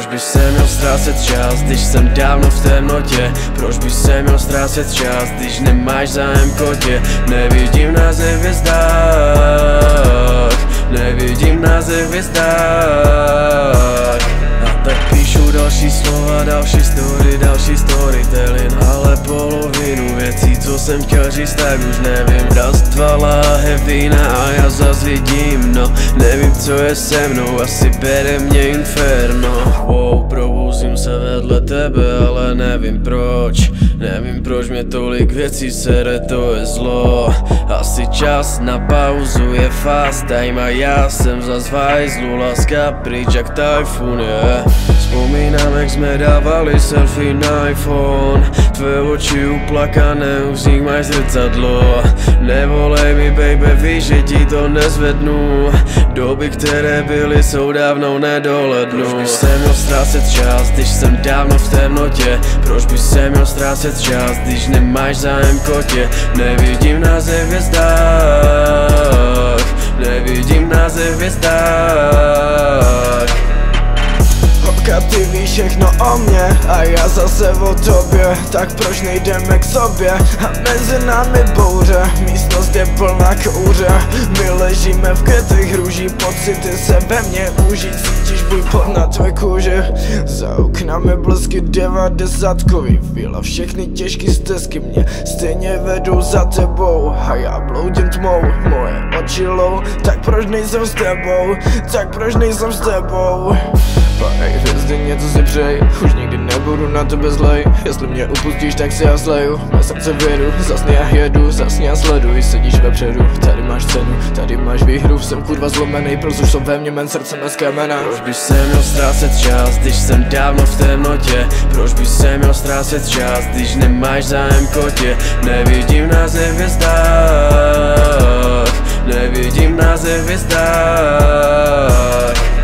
by se měl ztrácet čas, když jsem dávno v temnotě? Proč by se měl ztrácet čas, když nemáš zájem kotě? Nevidím nás ve hvězdách, nevidím nás ve hvězdách. A tak píšu další slova, další storytelling, ale polovinu věcí, co jsem chtěl říct, tak už nevím. Raz, dva láhev vína a já zas vidím, no. Nevím, co je se mnou, asi bere mě inferno. Wow, probouzím se vedle tebe, ale nevím proč. Nevím, proč mě tolik věcí sere, to je zlo. Asi čas na pauzu je fast time a já jsem zas v hajzlu. Láska pryč jak tajfun, yeah. Vzpomínám, jak jsme dávali selfie na iPhone. Tvé oči uplakané, už z nich máš zrcadlo. Nevolej mi baby, víš, že ti to nezvednu. Doby, které byly, jsou dávno nedohlednu. Proč by se měl ztrácet čas, když jsem dávno v temnotě? Proč by se měl ztrácet čas, když nemáš zájem kotě? Nevidím nás ve hvězdách, nevidím nás ve hvězdách. Holka, ty víš všechno o mě a já zase o tobě, tak proč nejdeme k sobě? A mezi námi bouře, místnost je plná kouře. My ležíme v květech růží, pocity se ve mně uží. Cítíš bůj pot na tvé kůži, za oknami blesky 90kový chvíle. Všechny těžké stezky mě stejně vedou za tebou a já bloudím tmou, moje oči lou. Tak proč nejsem s tebou, tak proč nejsem s tebou? Pane hvězdy, něco si přej, už nikdy nebudu na tebe zlej. Jestli mě upustíš, tak si já zleju. Mé srdce vědu, zasně já jedu, zasně já sleduj. Sedíš vepředu, tady máš cenu, tady máš výhru. Jsem kurva zlomený, protože jsou ve mně, mén srdce mé z kamena. Proč by se měl ztrácet čas, když jsem dávno v temnotě? Proč by se měl ztrácet čas, když nemáš zájem kotě? Nevidím nás ve hvězdách, nevidím nás ve hvězdách.